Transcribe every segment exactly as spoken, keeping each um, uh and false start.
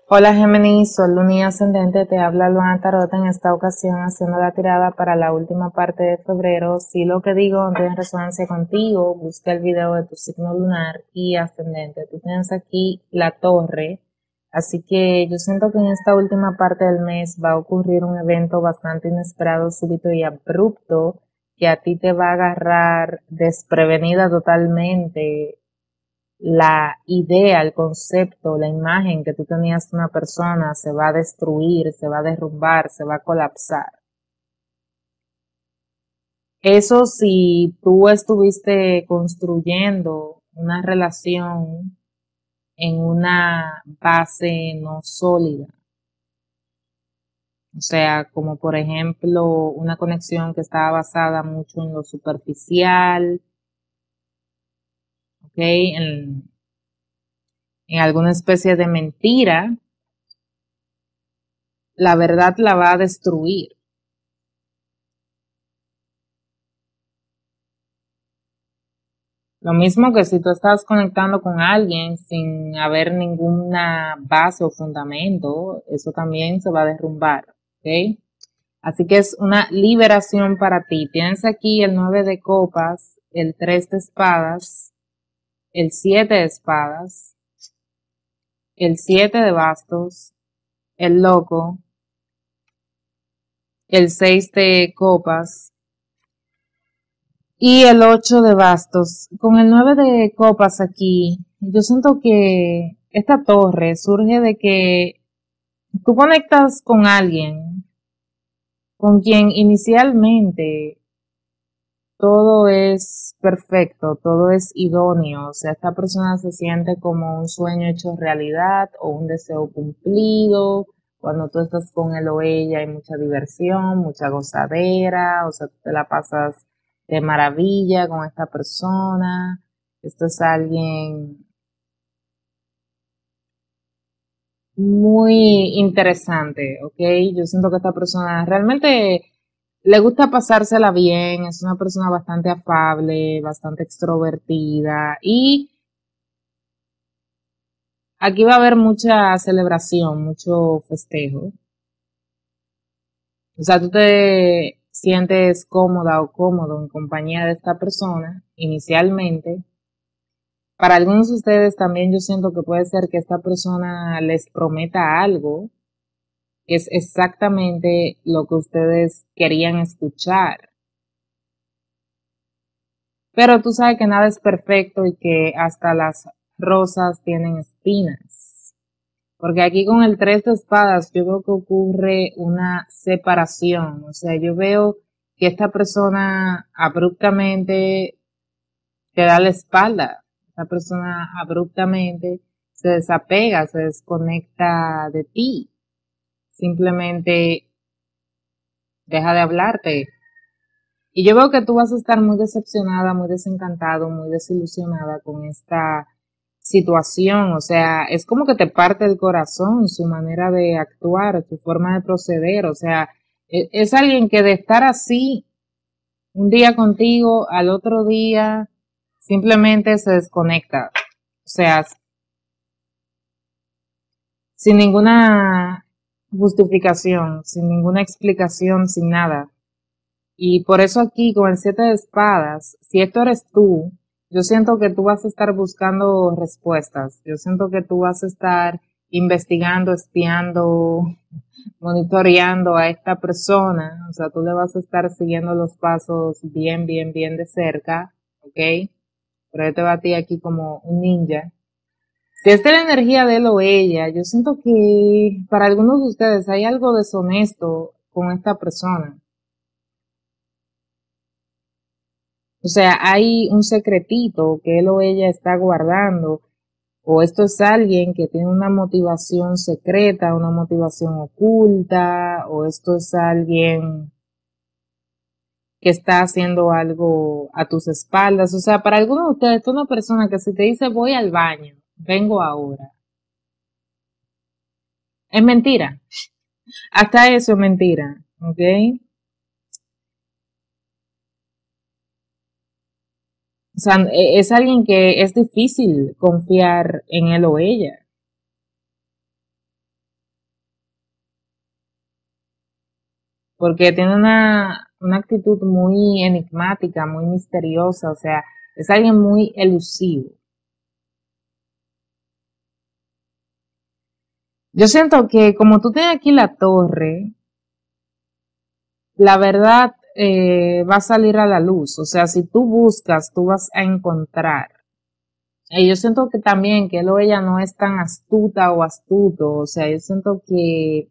Hola Géminis, Sol, Luna y Ascendente, te habla Luana Tarot en esta ocasión haciendo la tirada para la última parte de febrero. Si lo que digo no tiene resonancia contigo, busca el video de tu signo lunar y ascendente. Tú tienes aquí la torre, así que yo siento que en esta última parte del mes va a ocurrir un evento bastante inesperado, súbito y abrupto que a ti te va a agarrar desprevenida totalmente. La idea, el concepto, la imagen que tú tenías de una persona se va a destruir, se va a derrumbar, se va a colapsar. Eso si tú estuviste construyendo una relación en una base no sólida. O sea, como por ejemplo una conexión que estaba basada mucho en lo superficial, ¿ok? En, en alguna especie de mentira, la verdad la va a destruir. Lo mismo que si tú estás conectando con alguien sin haber ninguna base o fundamento, eso también se va a derrumbar, ¿ok? Así que es una liberación para ti. Tienes aquí el nueve de copas, el tres de espadas, el siete de espadas, el siete de bastos, el loco, el seis de copas y el ocho de bastos. Con el nueve de copas aquí, yo siento que esta torre surge de que tú conectas con alguien con quien inicialmente todo es perfecto, todo es idóneo, o sea, esta persona se siente como un sueño hecho realidad o un deseo cumplido. Cuando tú estás con él o ella hay mucha diversión, mucha gozadera, o sea, tú te la pasas de maravilla con esta persona. Esto es alguien muy interesante, ¿ok? Yo siento que esta persona realmente le gusta pasársela bien, es una persona bastante afable, bastante extrovertida y aquí va a haber mucha celebración, mucho festejo. O sea, tú te sientes cómoda o cómodo en compañía de esta persona inicialmente. Para algunos de ustedes también yo siento que puede ser que esta persona les prometa algo que es exactamente lo que ustedes querían escuchar. Pero tú sabes que nada es perfecto y que hasta las rosas tienen espinas. Porque aquí con el tres de espadas yo veo que ocurre una separación. O sea, yo veo que esta persona abruptamente te da la espalda. Esta persona abruptamente se desapega, se desconecta de ti. Simplemente deja de hablarte. Y yo veo que tú vas a estar muy decepcionada, muy desencantado, muy desilusionada con esta situación. O sea, es como que te parte el corazón su manera de actuar, su forma de proceder. O sea, e- es alguien que de estar así un día contigo, al otro día simplemente se desconecta. O sea, sin ninguna justificación, sin ninguna explicación, sin nada. Y por eso aquí con el siete de espadas, si esto eres tú, yo siento que tú vas a estar buscando respuestas. Yo siento que tú vas a estar investigando, espiando, monitoreando a esta persona. O sea, tú le vas a estar siguiendo los pasos bien, bien, bien de cerca, ¿ok? Pero yo te va a ti aquí como un ninja. Si esta es la energía de él o ella, yo siento que para algunos de ustedes hay algo deshonesto con esta persona. O sea, hay un secretito que él o ella está guardando, o esto es alguien que tiene una motivación secreta, una motivación oculta, o esto es alguien que está haciendo algo a tus espaldas. O sea, para algunos de ustedes, esto es una persona que si te dice voy al baño, vengo ahora, es mentira. Hasta eso es mentira, ¿ok? O sea, e- es alguien que es difícil confiar en él o ella. porque tiene una, una actitud muy enigmática, muy misteriosa, o sea, es alguien muy elusivo. Yo siento que como tú tienes aquí la torre, la verdad eh, va a salir a la luz, o sea, si tú buscas, tú vas a encontrar. Y yo siento que también que él o ella no es tan astuta o astuto, o sea, yo siento que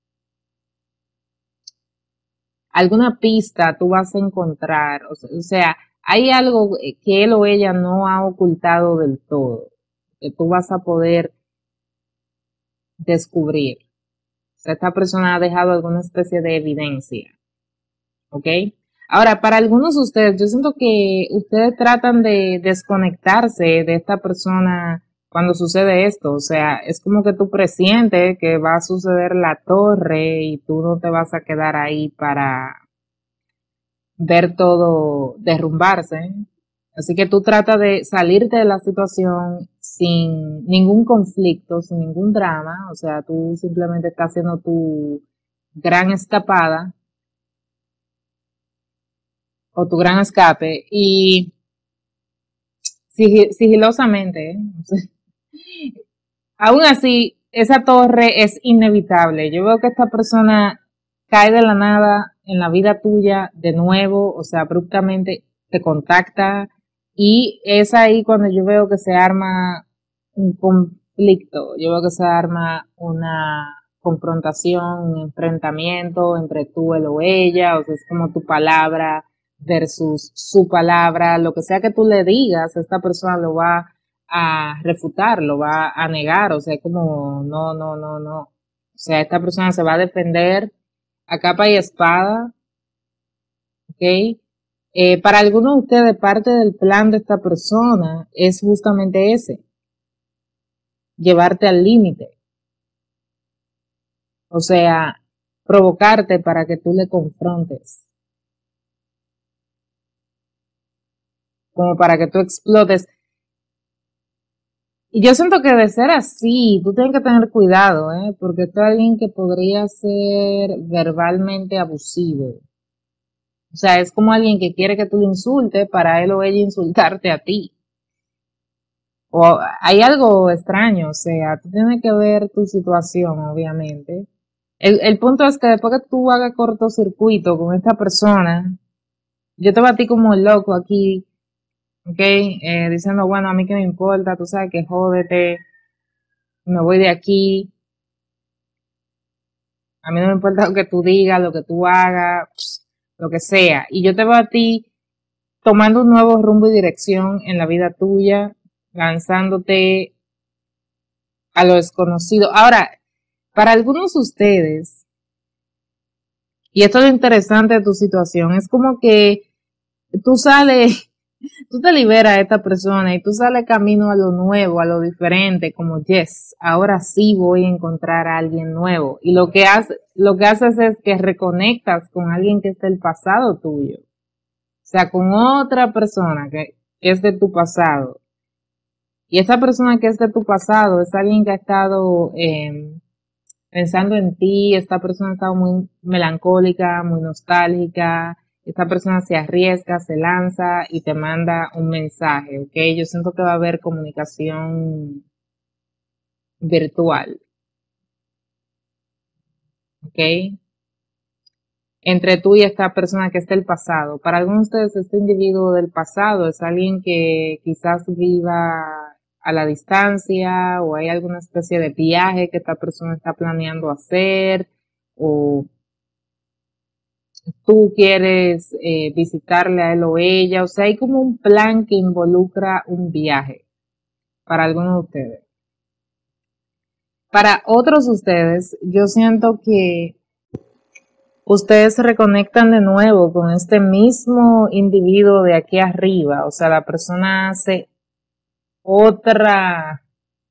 alguna pista tú vas a encontrar, o sea, o sea, hay algo que él o ella no ha ocultado del todo, que tú vas a poder descubrir. O sea, esta persona ha dejado alguna especie de evidencia, ¿ok? Ahora, para algunos de ustedes, yo siento que ustedes tratan de desconectarse de esta persona cuando sucede esto, o sea, es como que tú presientes que va a suceder la torre y tú no te vas a quedar ahí para ver todo derrumbarse. Así que tú tratas de salirte de la situación sin ningún conflicto, sin ningún drama, o sea, tú simplemente estás haciendo tu gran escapada o tu gran escape y sigilosamente, ¿eh? O sea, aún así, esa torre es inevitable. Yo veo que esta persona cae de la nada en la vida tuya de nuevo, o sea, abruptamente te contacta y es ahí cuando yo veo que se arma un conflicto, yo veo que se arma una confrontación, un enfrentamiento entre tú, él o ella, o sea, es como tu palabra versus su palabra, lo que sea que tú le digas, esta persona lo va a refutar, lo va a negar, o sea, como no, no, no, no. O sea, esta persona se va a defender a capa y espada, ¿ok? Eh, para algunos de ustedes, parte del plan de esta persona es justamente ese, llevarte al límite, o sea, provocarte para que tú le confrontes, como para que tú explotes. Y yo siento que de ser así, tú tienes que tener cuidado, ¿eh? Porque esto es alguien que podría ser verbalmente abusivo. O sea, es como alguien que quiere que tú le insultes para él o ella insultarte a ti. O hay algo extraño, o sea, tú tienes que ver tu situación, obviamente. El, el punto es que después que tú hagas cortocircuito con esta persona, yo te batí como el loco aquí, ¿ok? Eh, diciendo, bueno, a mí que me importa, tú sabes que jódete, me voy de aquí, a mí no me importa lo que tú digas, lo que tú hagas, lo que sea. Y yo te veo a ti tomando un nuevo rumbo y dirección en la vida tuya, lanzándote a lo desconocido. Ahora, para algunos de ustedes, y esto es lo interesante de tu situación, es como que tú sales, tú te liberas de esta persona y tú sales camino a lo nuevo, a lo diferente, como yes, ahora sí voy a encontrar a alguien nuevo. Y lo que haces, lo que haces es que reconectas con alguien que es del pasado tuyo. O sea, con otra persona que es de tu pasado. Y esta persona que es de tu pasado es alguien que ha estado eh, pensando en ti, esta persona ha estado muy melancólica, muy nostálgica, esta persona se arriesga, se lanza y te manda un mensaje, ¿ok? Yo siento que va a haber comunicación virtual, ¿ok? Entre tú y esta persona que es del pasado. Para algunos de ustedes, este individuo del pasado es alguien que quizás viva a la distancia o hay alguna especie de viaje que esta persona está planeando hacer o tú quieres eh, visitarle a él o ella. O sea, hay como un plan que involucra un viaje para algunos de ustedes. Para otros de ustedes, yo siento que ustedes se reconectan de nuevo con este mismo individuo de aquí arriba, o sea, la persona hace otra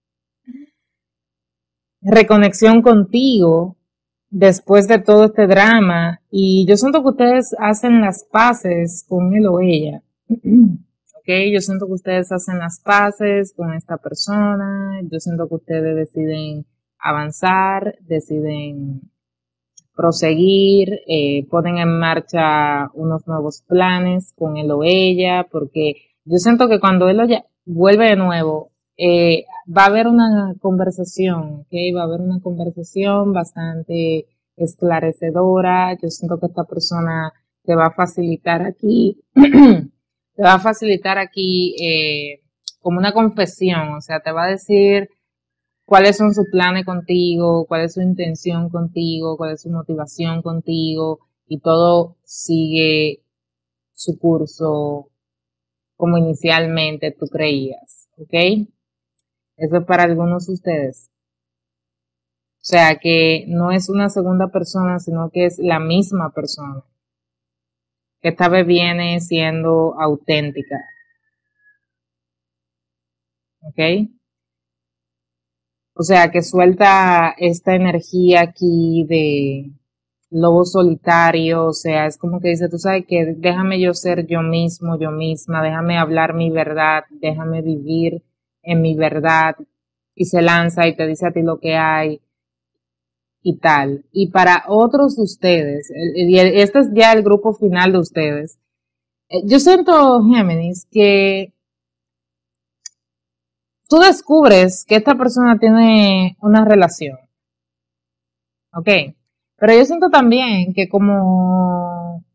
reconexión contigo después de todo este drama y yo siento que ustedes hacen las paces con él o ella. Ok, yo siento que ustedes hacen las paces con esta persona, yo siento que ustedes deciden avanzar, deciden proseguir, eh, ponen en marcha unos nuevos planes con él o ella, porque yo siento que cuando él o ella vuelve de nuevo, eh, va a haber una conversación, ¿ok? Va a haber una conversación bastante esclarecedora. Yo siento que esta persona te va a facilitar aquí, te va a facilitar aquí eh, como una confesión, o sea, te va a decir cuáles son sus planes contigo, cuál es su intención contigo, cuál es su motivación contigo, y todo sigue su curso como inicialmente tú creías, ¿ok? Eso es para algunos de ustedes. O sea, que no es una segunda persona, sino que es la misma persona, que esta vez viene siendo auténtica, ¿ok? O sea, que suelta esta energía aquí de lobo solitario, o sea, es como que dice, tú sabes que déjame yo ser yo mismo, yo misma, déjame hablar mi verdad, déjame vivir en mi verdad, y se lanza y te dice a ti lo que hay y tal. Y para otros de ustedes, y este es ya el grupo final de ustedes, eh, yo siento, Géminis, que tú descubres que esta persona tiene una relación, ¿ok? Pero yo siento también que como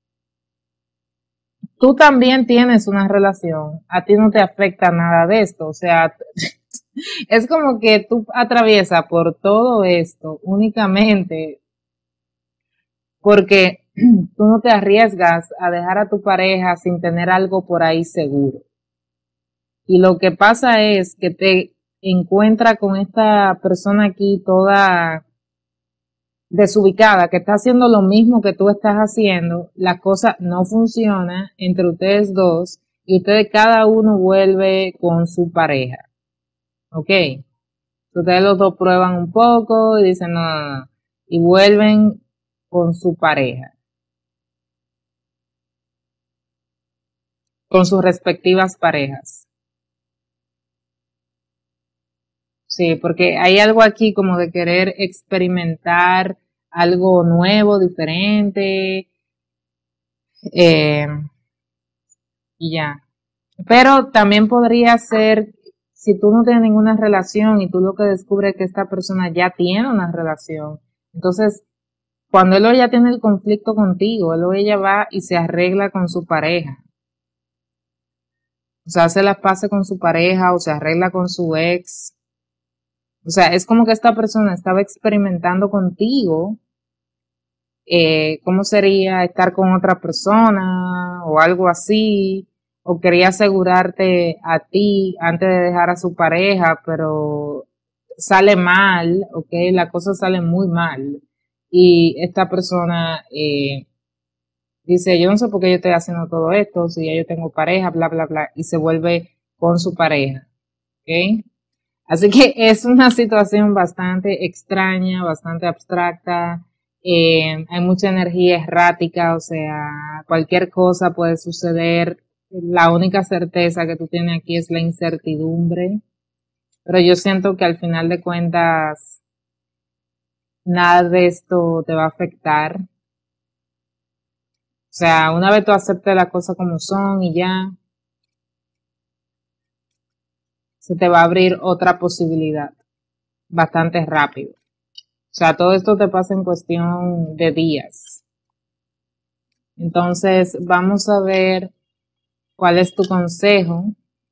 tú también tienes una relación, a ti no te afecta nada de esto, o sea, es como que tú atraviesas por todo esto únicamente porque tú no te arriesgas a dejar a tu pareja sin tener algo por ahí seguro. Y lo que pasa es que te encuentra con esta persona aquí toda desubicada, que está haciendo lo mismo que tú estás haciendo, la cosa no funciona entre ustedes dos y ustedes cada uno vuelve con su pareja. ¿Ok? Ustedes los dos prueban un poco y dicen no, no, no, y vuelven con su pareja, con sus respectivas parejas. Sí, porque hay algo aquí como de querer experimentar algo nuevo, diferente, eh, y ya. Pero también podría ser, si tú no tienes ninguna relación y tú lo que descubres es que esta persona ya tiene una relación, entonces cuando él o ella tiene el conflicto contigo, él o ella va y se arregla con su pareja. O sea, hace las paces con su pareja o se arregla con su ex. O sea, es como que esta persona estaba experimentando contigo eh, cómo sería estar con otra persona o algo así, o quería asegurarte a ti antes de dejar a su pareja, pero sale mal, ok, la cosa sale muy mal. Y esta persona eh, dice, yo no sé por qué yo estoy haciendo todo esto, si ya yo tengo pareja, bla, bla, bla, y se vuelve con su pareja, ok. Así que es una situación bastante extraña, bastante abstracta, eh, hay mucha energía errática, o sea, cualquier cosa puede suceder. La única certeza que tú tienes aquí es la incertidumbre, pero yo siento que al final de cuentas nada de esto te va a afectar. O sea, una vez tú aceptes las cosas como son y ya, se te va a abrir otra posibilidad bastante rápido. O sea, todo esto te pasa en cuestión de días. Entonces, vamos a ver cuál es tu consejo.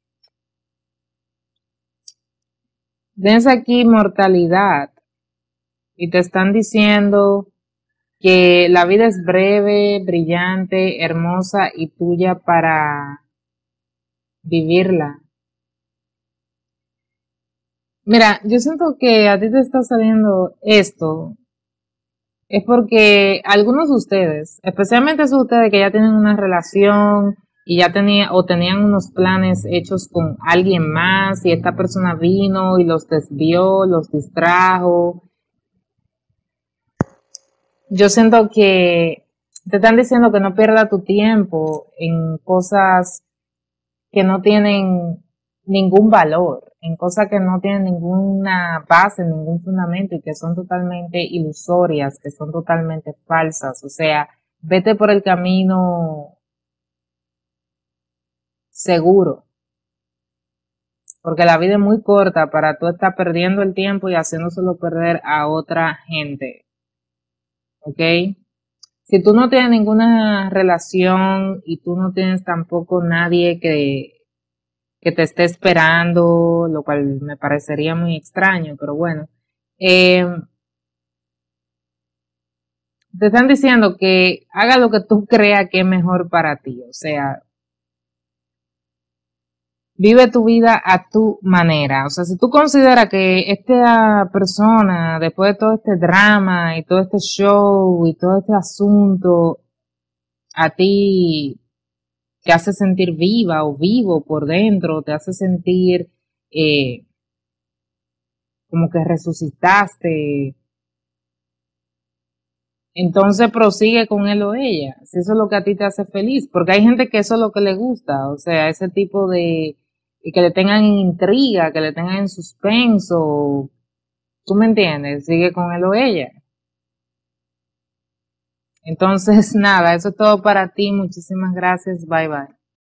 Tienes aquí mortalidad y te están diciendo que la vida es breve, brillante, hermosa y tuya para vivirla. Mira, yo siento que a ti te está saliendo esto es porque algunos de ustedes, especialmente esos de ustedes que ya tienen una relación y ya tenía o tenían unos planes hechos con alguien más y esta persona vino y los desvió, los distrajo. Yo siento que te están diciendo que no pierda tu tiempo en cosas que no tienen ningún valor. en cosas que no tienen ninguna base, ningún fundamento y que son totalmente ilusorias, que son totalmente falsas. O sea, vete por el camino seguro, porque la vida es muy corta para tú estar perdiendo el tiempo y haciéndoselo perder a otra gente. ¿Ok? Si tú no tienes ninguna relación y tú no tienes tampoco nadie que que te esté esperando, lo cual me parecería muy extraño, pero bueno. Eh, te están diciendo que haga lo que tú creas que es mejor para ti, o sea, vive tu vida a tu manera. O sea, si tú consideras que esta persona, después de todo este drama y todo este show y todo este asunto, a ti te hace sentir viva o vivo por dentro, te hace sentir eh, como que resucitaste, entonces prosigue con él o ella, si eso es lo que a ti te hace feliz, porque hay gente que eso es lo que le gusta, o sea, ese tipo de, y que le tengan en intriga, que le tengan en suspenso, tú me entiendes, sigue con él o ella. Entonces, nada, eso es todo para ti, muchísimas gracias, bye bye.